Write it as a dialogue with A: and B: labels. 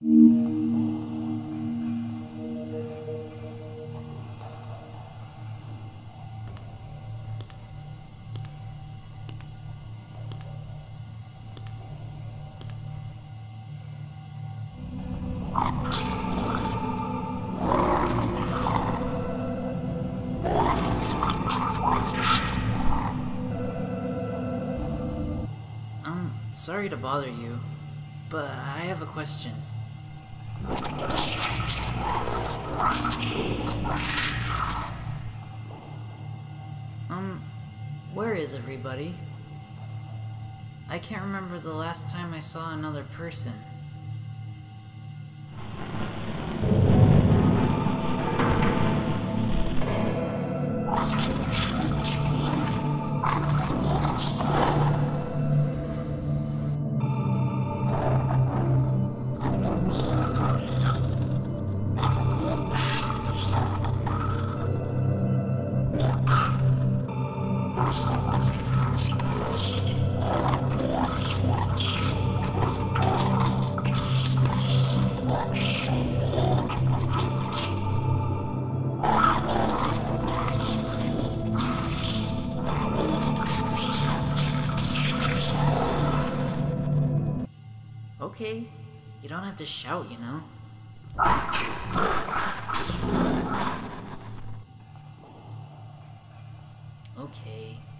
A: Sorry to bother you, but I have a question. Where is everybody? I can't remember the last time I saw another person. Okay, you don't have to shout, you know? Okay.